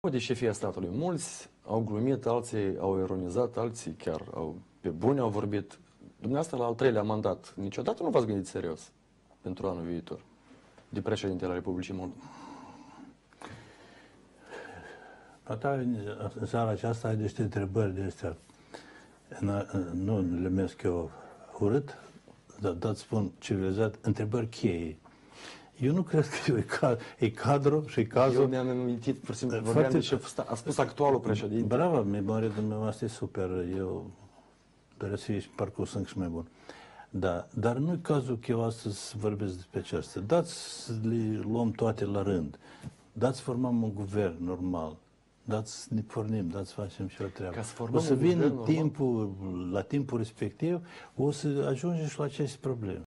de șefia statului. Mulți au glumit, alții au ironizat, alții chiar pe bune au vorbit. Dumneavoastră, la al treilea mandat, niciodată nu v-ați gândit serios pentru anul viitor de președintele Republicii Moldova? În seara aceasta ai niște întrebări de astea. Nu le numesc eu urât, dar spun civilizat, întrebări cheie. Eu nu cred că e cadru și cazul... Eu mi-am amintit, pur și simplu, vorbeam de șef, a spus actualul președinte. Bravo, memoria dumneavoastră e super. Eu doresc să ieși parcurs încă și mai bun. Da, dar nu e cazul că eu astăzi vorbesc despre aceasta. Dați să le luăm toate la rând. Dați să formăm un guvern normal. Dați să ne pornim, dați să facem și o treabă. O să vină timpul, la timpul respectiv, o să ajungem și la aceste probleme.